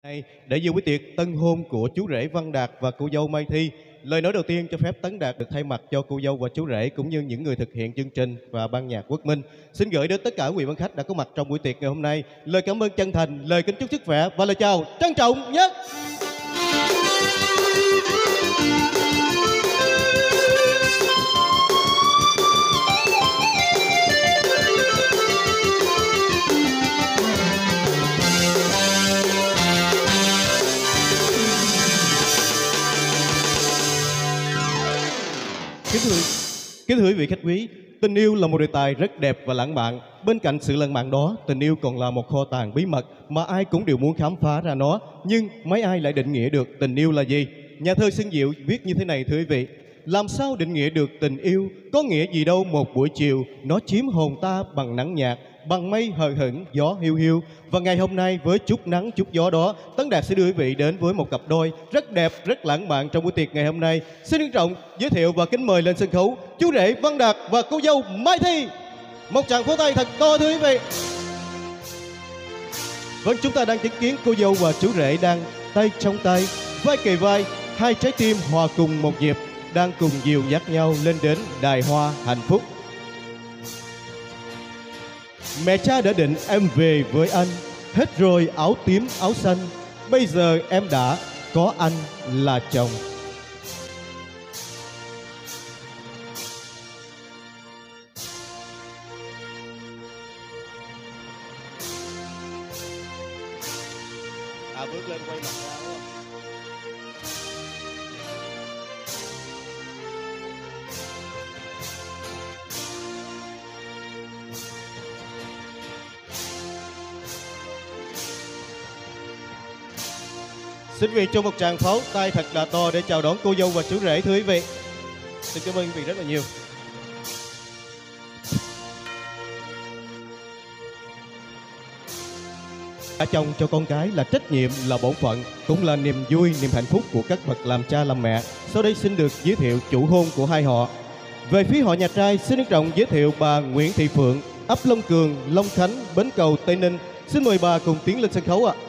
Này, để dự buổi tiệc tân hôn của chú rể Văn Đạt và cô dâu Mai Thi, lời nói đầu tiên cho phép Tấn Đạt được thay mặt cho cô dâu và chú rể cũng như những người thực hiện chương trình và ban nhạc Quốc Minh xin gửi đến tất cả quý vị quan khách đã có mặt trong buổi tiệc ngày hôm nay lời cảm ơn chân thành, lời kính chúc sức khỏe và lời chào trân trọng nhất. Kính thưa quý vị khách quý, tình yêu là một đề tài rất đẹp và lãng mạn. Bên cạnh sự lãng mạn đó, tình yêu còn là một kho tàng bí mật mà ai cũng đều muốn khám phá ra nó. Nhưng mấy ai lại định nghĩa được tình yêu là gì? Nhà thơ Xuân Diệu viết như thế này thưa quý vị: làm sao định nghĩa được tình yêu? Có nghĩa gì đâu một buổi chiều, nó chiếm hồn ta bằng nắng nhạt, bằng mây hờ hững, gió hiu hiu. Và ngày hôm nay với chút nắng chút gió đó, Tấn Đạt sẽ đưa quý vị đến với một cặp đôi rất đẹp, rất lãng mạn trong buổi tiệc ngày hôm nay. Xin trân trọng giới thiệu và kính mời lên sân khấu chú rể Văn Đạt và cô dâu Mai Thi. Một tràng pháo tay thật to thưa quý vị. Vâng, chúng ta đang chứng kiến cô dâu và chú rể đang tay trong tay, vai kề vai, hai trái tim hòa cùng một nhịp, đang cùng dìu dắt nhau lên đến đài hoa hạnh phúc. Mẹ cha đã định em về với anh, hết rồi áo tím áo xanh, bây giờ em đã có anh là chồng. Bước lên quay mặt ra đúng không? Xin quý vị cho một tràng pháo tay thật là to để chào đón cô dâu và chú rể thưa quý vị. Xin cảm ơn quý vị rất là nhiều. Gả chồng cho con cái là trách nhiệm, là bổn phận, cũng là niềm vui, niềm hạnh phúc của các bậc làm cha làm mẹ. Sau đây xin được giới thiệu chủ hôn của hai họ. Về phía họ nhà trai, xin trân trọng giới thiệu bà Nguyễn Thị Phượng, ấp Long Cường, Long Khánh, Bến Cầu, Tây Ninh. Xin mời bà cùng tiến lên sân khấu ạ.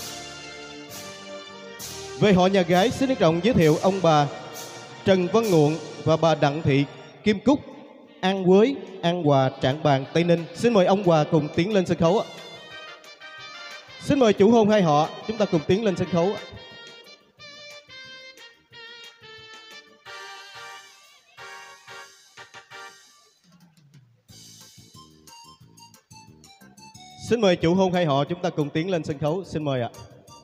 Về họ nhà gái, xin trân trọng giới thiệu ông bà Trần Văn Nguộn và bà Đặng Thị Kim Cúc, An Quới, An Hòa, Trảng Bàng, Tây Ninh. Xin mời ông Hòa cùng tiến lên sân khấu ạ. Xin mời chủ hôn hai họ, chúng ta cùng tiến lên sân khấu. Xin mời chủ hôn hai họ, chúng ta cùng tiến lên sân khấu. Xin mời ạ.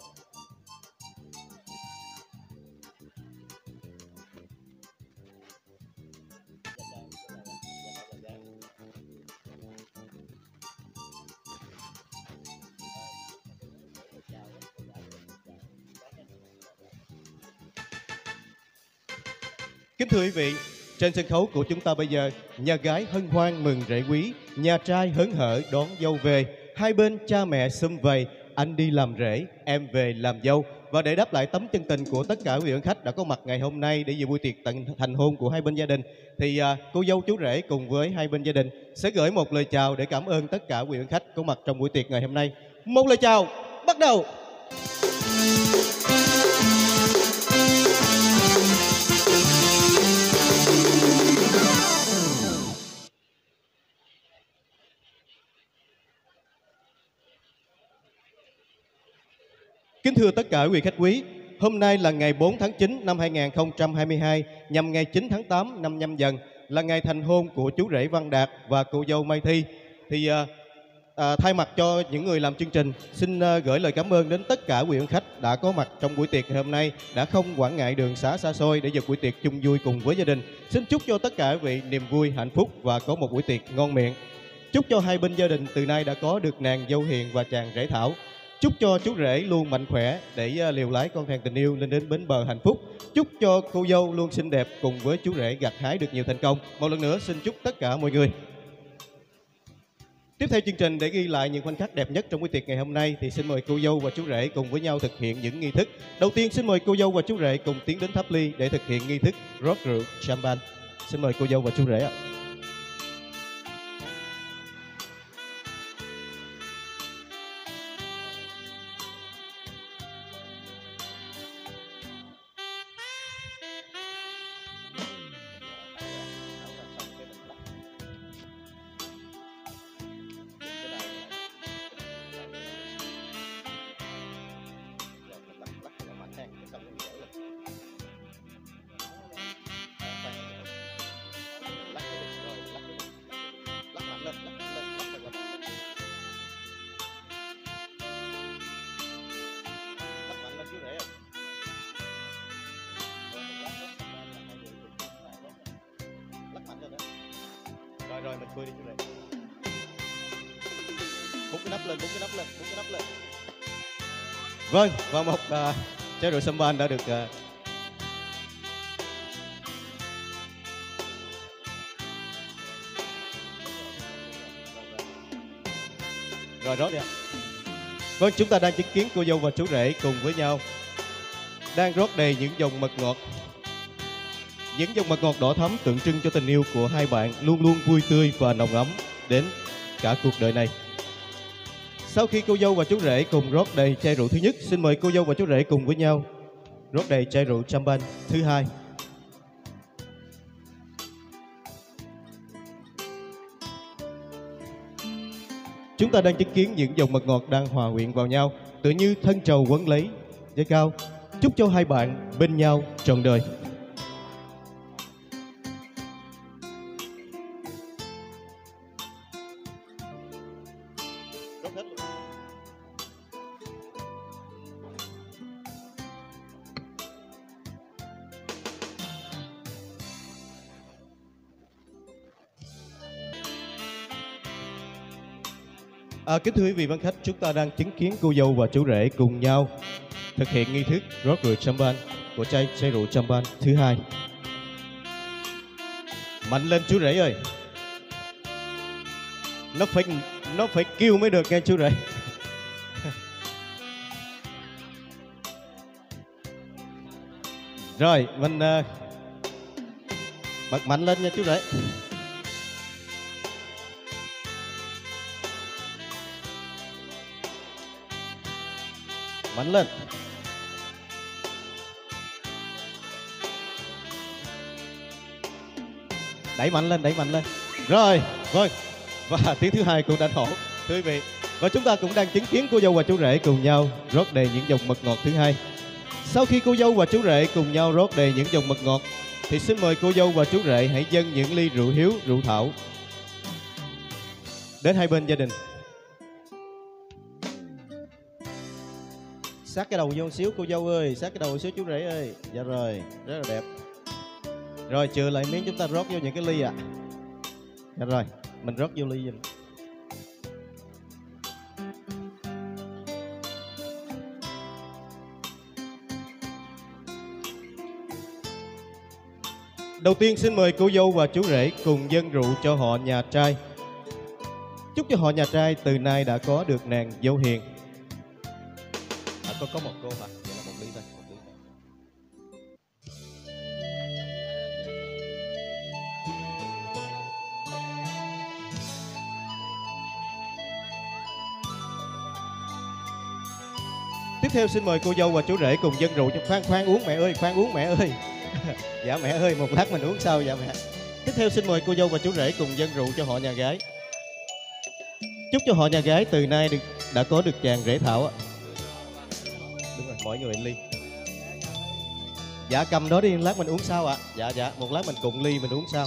Kính thưa quý vị, trên sân khấu của chúng ta bây giờ, nhà gái hân hoan mừng rể quý, nhà trai hớn hở đón dâu về. Hai bên cha mẹ sum vầy, anh đi làm rể, em về làm dâu. Và để đáp lại tấm chân tình của tất cả quý vị khách đã có mặt ngày hôm nay để dự buổi tiệc thành hôn của hai bên gia đình, thì cô dâu chú rể cùng với hai bên gia đình sẽ gửi một lời chào để cảm ơn tất cả quý vị khách có mặt trong buổi tiệc ngày hôm nay. Một lời chào, bắt đầu. Kính thưa tất cả quý vị khách quý, hôm nay là ngày 4 tháng 9 năm 2022, nhằm ngày 9 tháng 8 năm Nhâm Dần, là ngày thành hôn của chú rể Văn Đạt và cô dâu Mai Thi. Thì thay mặt cho những người làm chương trình, xin gửi lời cảm ơn đến tất cả quý vị khách đã có mặt trong buổi tiệc ngày hôm nay, đã không quản ngại đường xá xa xôi để dự buổi tiệc chung vui cùng với gia đình. Xin chúc cho tất cả quý vị niềm vui, hạnh phúc và có một buổi tiệc ngon miệng. Chúc cho hai bên gia đình từ nay đã có được nàng dâu hiền và chàng rể thảo. Chúc cho chú rể luôn mạnh khỏe để liều lái con thuyền tình yêu lên đến bến bờ hạnh phúc. Chúc cho cô dâu luôn xinh đẹp cùng với chú rể gặt hái được nhiều thành công. Một lần nữa xin chúc tất cả mọi người. Tiếp theo chương trình để ghi lại những khoảnh khắc đẹp nhất trong buổi tiệc ngày hôm nay thì xin mời cô dâu và chú rể cùng với nhau thực hiện những nghi thức. Đầu tiên xin mời cô dâu và chú rể cùng tiến đến tháp ly để thực hiện nghi thức rót rượu champagne. Xin mời cô dâu và chú rể ạ. Rồi mình khui đi chú rể. Búng cái nắp lên, búng cái nắp lên, búng cái nắp lên. Vâng, và một chai rượu champagne đã được rồi rót đi ạ. Vâng, chúng ta đang chứng kiến cô dâu và chú rể cùng với nhau đang rót đầy những dòng mật ngọt. Những dòng mật ngọt đỏ thắm tượng trưng cho tình yêu của hai bạn luôn luôn vui tươi và nồng ấm đến cả cuộc đời này. Sau khi cô dâu và chú rể cùng rót đầy chai rượu thứ nhất, xin mời cô dâu và chú rể cùng với nhau rót đầy chai rượu champagne thứ hai. Chúng ta đang chứng kiến những dòng mật ngọt đang hòa quyện vào nhau, tự như thân trầu quấn lấy dây cao, chúc cho hai bạn bên nhau trọn đời. Kính thưa quý vị ban khách, chúng ta đang chứng kiến cô dâu và chú rể cùng nhau thực hiện nghi thức rót rượu champagne của chai rượu champagne thứ hai. Mạnh lên chú rể ơi, nó phải kêu mới được nghe chú rể. Rồi mình bật mạnh lên nha chú rể. Mạnh lên. Đẩy mạnh lên, đẩy mạnh lên. Rồi, vâng. Và tiếng thứ hai cũng đã nổ, thưa quý vị. Và chúng ta cũng đang chứng kiến cô dâu và chú rể cùng nhau rót đầy những dòng mật ngọt thứ hai. Sau khi cô dâu và chú rể cùng nhau rót đầy những dòng mật ngọt, thì xin mời cô dâu và chú rể hãy dâng những ly rượu hiếu, rượu thảo đến hai bên gia đình. Sát cái đầu vô một xíu cô dâu ơi, sát cái đầu một xíu chú rể ơi. Dạ rồi, rất là đẹp. Rồi chừa lại miếng chúng ta rót vô những cái ly ạ. Dạ rồi, mình rót vô ly giùm. Đầu tiên xin mời cô dâu và chú rể cùng dâng rượu cho họ nhà trai. Chúc cho họ nhà trai từ nay đã có được nàng dâu hiền. Có một cô hả? Vậy là một ly thôi, một ly thôi. Tiếp theo xin mời cô dâu và chú rể cùng dâng rượu cho khoan uống mẹ ơi, khoan uống mẹ ơi. Dạ mẹ ơi, một lát mình uống sau dạ mẹ. Tiếp theo xin mời cô dâu và chú rể cùng dâng rượu cho họ nhà gái. Chúc cho họ nhà gái từ nay đã có được chàng rể thảo ạ. Đúng rồi, mỗi người ly. Dạ cầm đó đi, lát mình uống sau ạ. Dạ, một lát mình cùng ly mình uống sau.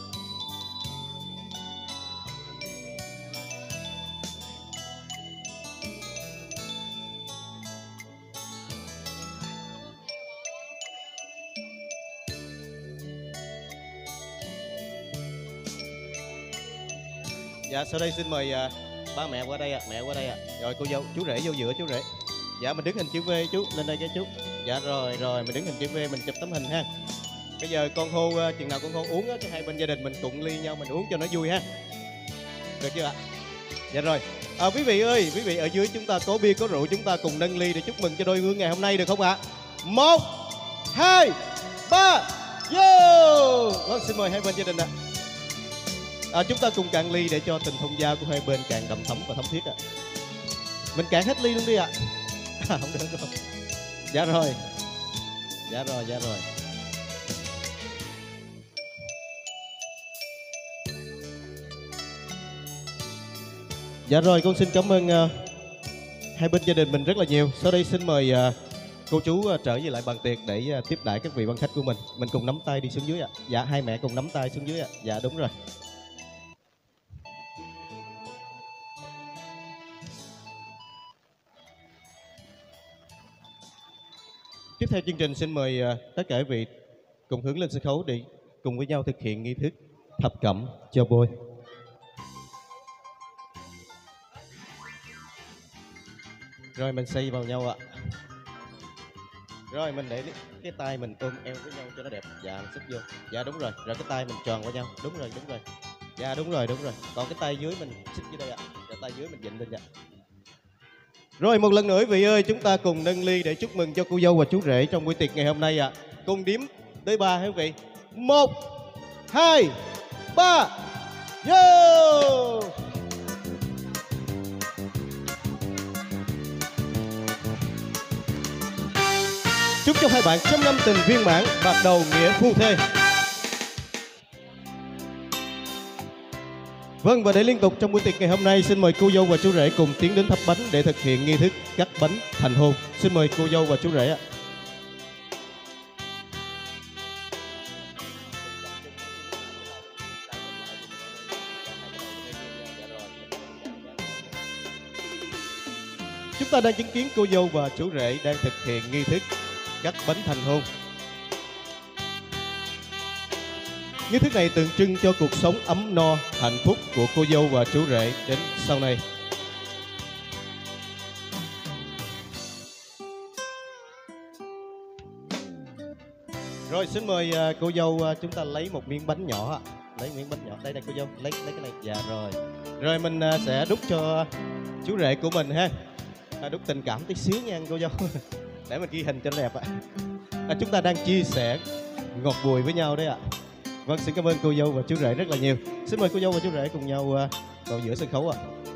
Dạ sau đây xin mời ba mẹ qua đây ạ, mẹ qua đây ạ. Rồi cô dâu, chú rể vô giữa chú rể. Dạ mình đứng hình chữ V chú, lên đây cái chú. Dạ rồi, mình đứng hình chữ V mình chụp tấm hình ha. Bây giờ con hô chừng nào con hô uống á, cái hai bên gia đình mình cùng ly nhau mình uống cho nó vui ha. Được chưa ạ? Dạ rồi. Quý vị ơi, quý vị ở dưới chúng ta có bia có rượu, chúng ta cùng nâng ly để chúc mừng cho đôi hương ngày hôm nay được không ạ? 1, 2, 3, vô. Vâng, xin mời hai bên gia đình ạ. Chúng ta cùng cạn ly để cho tình thông gia của hai bên càng đậm thấm và thấm thiết ạ. Mình cạn hết ly luôn đi ạ. Không được không? Dạ rồi. Dạ rồi. Dạ rồi, con xin cảm ơn hai bên gia đình mình rất là nhiều. Sau đây xin mời cô chú trở về lại bàn tiệc để tiếp đãi các vị ban khách của mình. Mình cùng nắm tay đi xuống dưới ạ. Dạ, hai mẹ cùng nắm tay xuống dưới ạ. Dạ đúng rồi. Tiếp theo chương trình xin mời tất cả quý vị cùng hướng lên sân khấu để cùng với nhau thực hiện nghi thức thập cẩm cho bôi. Rồi mình xoay vào nhau ạ. Rồi mình để cái tay mình ôm eo với nhau cho nó đẹp. Dạ mình xích vô. Dạ đúng rồi. Rồi cái tay mình tròn qua nhau. Đúng rồi, đúng rồi. Dạ đúng rồi, đúng rồi. Còn cái tay dưới mình xích vô đây ạ. Rồi tay dưới mình vịn lên dạ. Rồi một lần nữa quý vị ơi, chúng ta cùng nâng ly để chúc mừng cho cô dâu và chú rể trong buổi tiệc ngày hôm nay ạ. Cùng đếm tới 3 hả quý vị. 1, 2, 3. Vô! Chúc cho hai bạn trăm năm tình viên mãn, bạc đầu nghĩa phu thê. Vâng, và để liên tục trong buổi tiệc ngày hôm nay, xin mời cô dâu và chú rể cùng tiến đến thắp bánh để thực hiện nghi thức cắt bánh thành hôn. Xin mời cô dâu và chú rể ạ. Chúng ta đang chứng kiến cô dâu và chú rể đang thực hiện nghi thức cắt bánh thành hôn. Nghi thức này tượng trưng cho cuộc sống ấm no, hạnh phúc của cô dâu và chú rể đến sau này. Rồi xin mời cô dâu chúng ta lấy một miếng bánh nhỏ. Lấy miếng bánh nhỏ. Đây đây cô dâu, lấy cái này. Dạ rồi. Rồi mình sẽ đút cho chú rể của mình ha. Đút tình cảm tí xíu nha cô dâu. Để mình ghi hình cho nó đẹp ạ. Chúng ta đang chia sẻ ngọt bùi với nhau đấy ạ. Vâng, xin cảm ơn cô dâu và chú rể rất là nhiều. Xin mời cô dâu và chú rể cùng nhau vào giữa sân khấu ạ.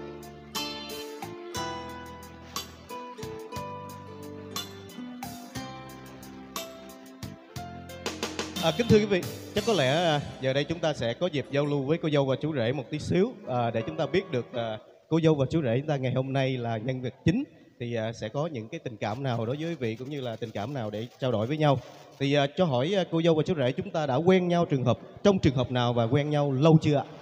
Kính thưa quý vị, chắc có lẽ giờ đây chúng ta sẽ có dịp giao lưu với cô dâu và chú rể một tí xíu để chúng ta biết được cô dâu và chú rể chúng ta ngày hôm nay là nhân vật chính thì sẽ có những cái tình cảm nào đối với quý vị cũng như là tình cảm nào để trao đổi với nhau. Thì cho hỏi cô dâu và chú rể chúng ta đã quen nhau trong trường hợp nào và quen nhau lâu chưa ạ?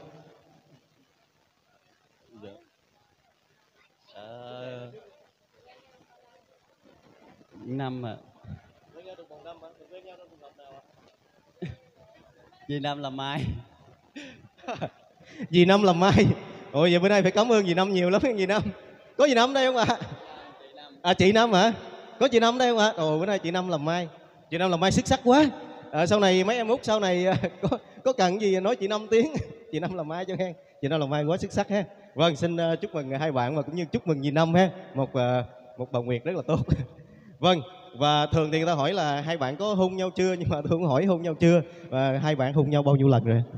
Năm ạ. Dì Năm làm mai. Dì Năm làm mai. Ôi vậy bữa nay phải cảm ơn dì Năm nhiều lắm dì Năm. Có dì Năm đây không ạ? Chị Năm hả? Có chị Năm đây không ạ? Ồ bữa nay chị Năm làm mai. Chị Năm làm mai xuất sắc quá. Sau này mấy em út sau này có cần gì nói chị Năm tiếng. Chị Năm làm mai cho hen. Chị Năm làm mai quá xuất sắc ha. Vâng, xin chúc mừng hai bạn và cũng như chúc mừng dì Năm ha. Một bà Nguyệt rất là tốt. Vâng, và thường thì người ta hỏi là hai bạn có hôn nhau chưa, nhưng mà tôi không hỏi hôn nhau chưa. Và hai bạn hôn nhau bao nhiêu lần rồi?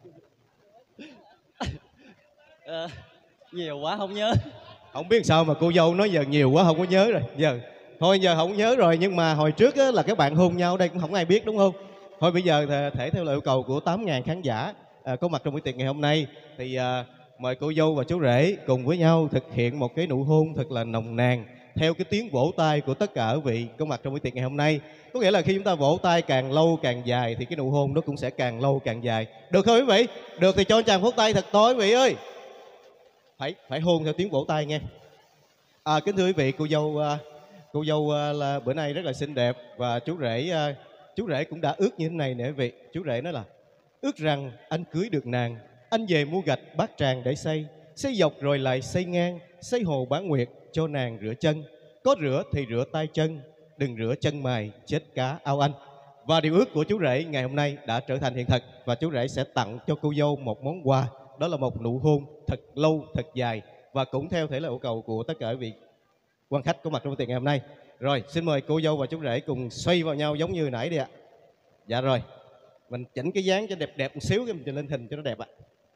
Nhiều quá không nhớ. Không biết sao mà cô dâu nói giờ nhiều quá không có nhớ rồi. Giờ không nhớ rồi, nhưng mà hồi trước là các bạn hôn nhau đây cũng không ai biết đúng không? Thôi bây giờ thể theo lời yêu cầu của 8.000 khán giả có mặt trong buổi tiệc ngày hôm nay thì mời cô dâu và chú rể cùng với nhau thực hiện một cái nụ hôn thật là nồng nàn theo cái tiếng vỗ tay của tất cả quý vị có mặt trong buổi tiệc ngày hôm nay. Có nghĩa là khi chúng ta vỗ tay càng lâu càng dài thì cái nụ hôn nó cũng sẽ càng lâu càng dài. Được không quý vị? Được thì cho chàng phút tay thật to quý vị ơi. Phải hôn theo tiếng vỗ tay nghe. Kính thưa quý vị, cô dâu là bữa nay rất là xinh đẹp và chú rể cũng đã ước như thế này nè quý vị. Chú rể nói là ước rằng anh cưới được nàng, anh về mua gạch bát tràng để xây dọc rồi lại xây ngang, xây hồ bán nguyệt cho nàng rửa chân. Có rửa thì rửa tay chân, đừng rửa chân mày chết cá ao anh. Và điều ước của chú rể ngày hôm nay đã trở thành hiện thực và chú rể sẽ tặng cho cô dâu một món quà, đó là một nụ hôn thật lâu thật dài và cũng theo thể là yêu cầu của tất cả quý vị quan khách có mặt trong buổi tiệc ngày hôm nay. Rồi xin mời cô dâu và chú rể cùng xoay vào nhau giống như nãy đi ạ. Dạ rồi, mình chỉnh cái dáng cho đẹp một xíu, cái mình lên hình cho nó đẹp ạ.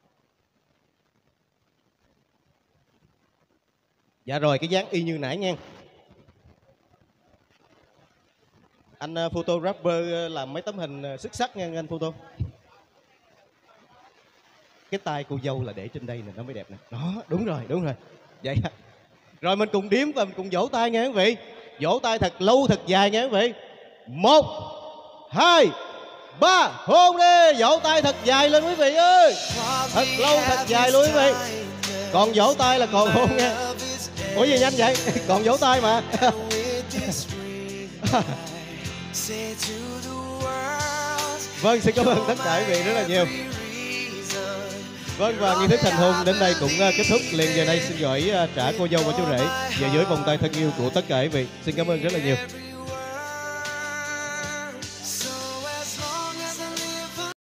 Dạ rồi, cái dáng y như nãy nha. Anh photographer làm mấy tấm hình xuất sắc nha anh photo. Cái tay cô dâu là để trên đây nè, nó mới đẹp nè. Đó, đúng rồi. Vậy rồi mình cùng đếm và mình cùng vỗ tay nghe quý vị. Vỗ tay thật lâu thật dài nghe quý vị. 1, 2, 3, hôn đi. Vỗ tay thật dài lên quý vị ơi. Thật lâu thật dài luôn quý vị. Còn vỗ tay là còn hôn nha. Ủa gì nhanh vậy? Còn vỗ tay mà. Vâng, xin cảm ơn tất cả quý vị rất là nhiều. Vâng, và nghi thức thành hôn đến đây cũng kết thúc. Liền giờ đây xin gửi trả cô dâu và chú rể về dưới vòng tay thân yêu của tất cả quý vị. Xin cảm ơn rất là nhiều.